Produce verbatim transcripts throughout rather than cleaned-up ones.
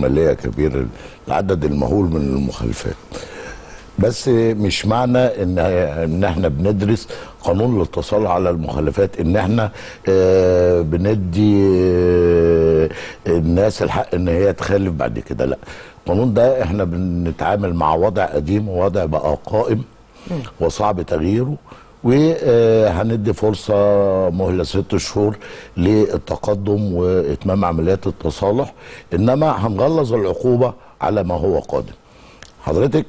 ماليه كبير، العدد المهول من المخالفات. بس مش معنى ان ان احنا بندرس قانون الاتصال على المخالفات ان احنا اه بندي اه الناس الحق ان هي تخالف بعد كده. لا، القانون ده احنا بنتعامل مع وضع قديم ووضع بقى قائم وصعب تغييره، وهندي فرصه مهله ست شهور للتقدم واتمام عمليات التصالح، انما هنغلظ العقوبه على ما هو قادم. حضرتك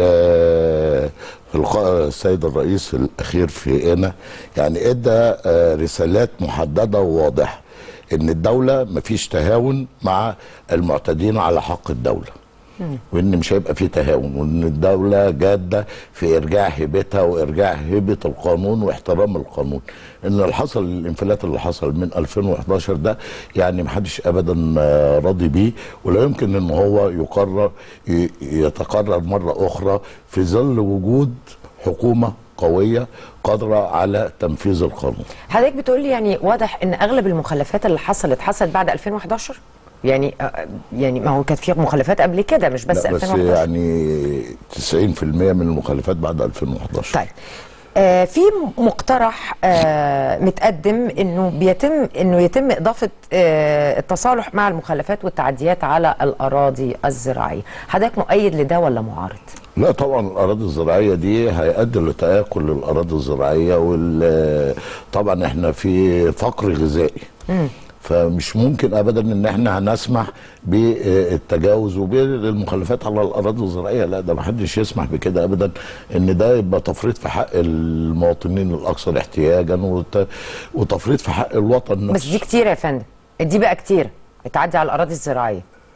السيد الرئيس الاخير في هنا يعني ادى رسالات محدده وواضحه ان الدوله مفيش تهاون مع المعتدين على حق الدوله، وان مش هيبقى فيه تهاون، وان الدوله جاده في ارجاع هيبتها وارجاع هيبه القانون واحترام القانون. ان اللي حصل الانفلات اللي حصل من ألفين وحداشر ده يعني محدش ابدا راضي بيه، ولا يمكن ان هو يقرر يتكرر مره اخرى في ظل وجود حكومه قويه قادره على تنفيذ القانون. حضرتك بتقولي يعني واضح ان اغلب المخالفات اللي حصلت حصلت بعد ألفين وحداشر؟ يعني يعني ما هو كانت في مخالفات قبل كده مش بس لا ألفين وحداشر. بس يعني تسعين في المية من المخالفات بعد ألفين وحداشر. طيب آه في مقترح آه متقدم انه بيتم انه يتم اضافه آه التصالح مع المخالفات والتعديات على الاراضي الزراعيه، حضرتك مؤيد لده ولا معارض؟ لا طبعا الاراضي الزراعيه دي هيؤدي لتآكل الاراضي الزراعيه، وطبعا احنا في فقر غذائي. م. فمش ممكن ابدا ان احنا هنسمح بالتجاوز وبالمخالفات على الاراضي الزراعيه. لا، ده ما حدش يسمح بكده ابدا، ان ده يبقى تفريط في حق المواطنين الاكثر احتياجا وتفريط في حق الوطن نفسه. بس دي كتير يا فندم، دي بقى كتير بتعدي على الاراضي الزراعيه.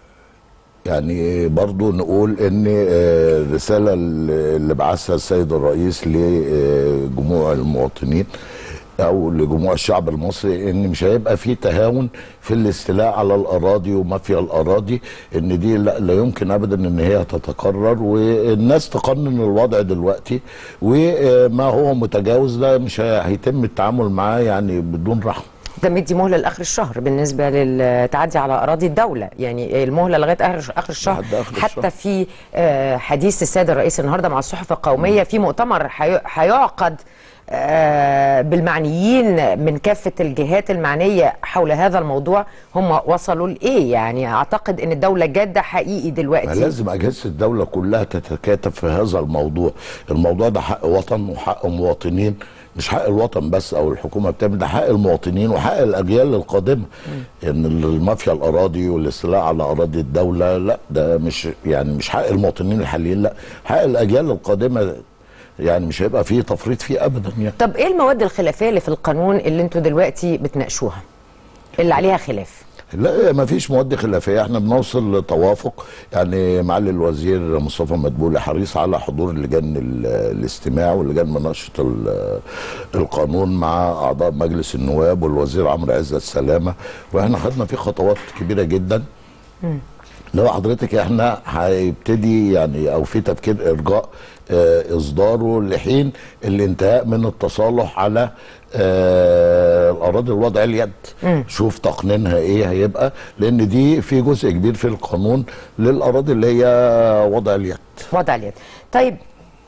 يعني برضو نقول ان الرساله اللي بعثها السيد الرئيس لجموع المواطنين او لجموع الشعب المصري ان مش هيبقى في تهاون في الاستيلاء على الاراضي ومافيا الاراضي، ان دي لا, لا يمكن ابدا ان هي تتكرر، والناس تقنن الوضع دلوقتي، وما هو متجاوز ده مش هيتم التعامل معاه يعني بدون رحمه. ده مدي مهله لاخر الشهر بالنسبه للتعدي على اراضي الدوله، يعني المهله لغايه اخر اخر الشهر. آخر حتى الشهر. في حديث السيد الرئيس النهارده مع الصحف القوميه في مؤتمر هيعقد بالمعنيين من كافة الجهات المعنية حول هذا الموضوع، هم وصلوا لإيه؟ يعني أعتقد أن الدولة جادة حقيقي دلوقتي. لازم أجهزة الدولة كلها تتكاتف في هذا الموضوع. الموضوع ده حق وطن وحق مواطنين، مش حق الوطن بس أو الحكومة بتعمل، ده حق المواطنين وحق الأجيال القادمة. إن يعني المافيا الأراضي والاستيلاء على أراضي الدولة لا، ده مش يعني مش حق المواطنين الحاليين، لا حق الأجيال القادمة، يعني مش هيبقى فيه تفريط فيه ابدا يعني. طب ايه المواد الخلافيه اللي في القانون اللي انتوا دلوقتي بتناقشوها اللي عليها خلاف؟ لا ما فيش مواد خلافيه، احنا بنوصل لتوافق. يعني معالي الوزير مصطفى مدبولي حريص على حضور لجان الاستماع ولجان مناقشه القانون مع اعضاء مجلس النواب والوزير عمرو عزت السلامه، واحنا خدنا فيه خطوات كبيره جدا. م. لو حضرتك احنا هيبتدي يعني او في تفكير ارجاء اه اصداره لحين الانتهاء من التصالح على اه الاراضي الوضع اليد. م. شوف تقنينها ايه هيبقى، لان دي في جزء كبير في القانون للاراضي اللي هي وضع اليد. وضع اليد. طيب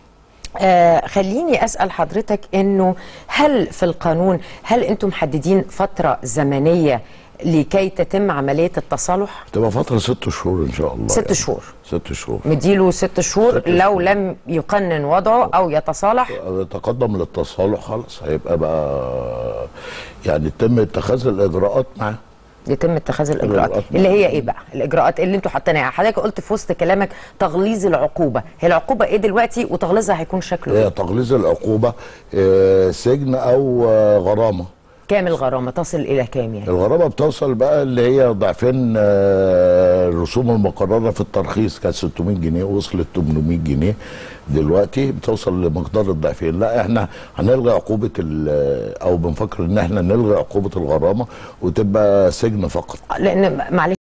آه خليني اسال حضرتك انه هل في القانون هل انتم محددين فتره زمنيه لكي تتم عمليه التصالح؟ تبقى فتره ست شهور ان شاء الله. ست يعني. شهور. ست شهور. مديله ست شهور ست لو شهور. لم يقنن وضعه او يتصالح يتقدم للتصالح خلاص هيبقى بقى يعني يتم اتخاذ الاجراءات معاه. يتم اتخاذ الاجراءات اللي هي ايه بقى؟ الاجراءات اللي انتوا حاطينها. حضرتك قلت في وسط كلامك تغليظ العقوبه، هي العقوبه ايه دلوقتي وتغليظها هيكون شكله ايه؟ تغليظ العقوبه اه سجن او اه غرامه. كام الغرامه؟ تصل الى كام يعني؟ الغرامه بتوصل بقى اللي هي ضعفين الرسوم المقرره في الترخيص، كانت ستمائة جنيه وصلت ثمانمائة جنيه، دلوقتي بتوصل لمقدار الضعفين. لا احنا هنلغي عقوبه او بنفكر ان احنا نلغي عقوبه الغرامه وتبقى سجن فقط. لان معلش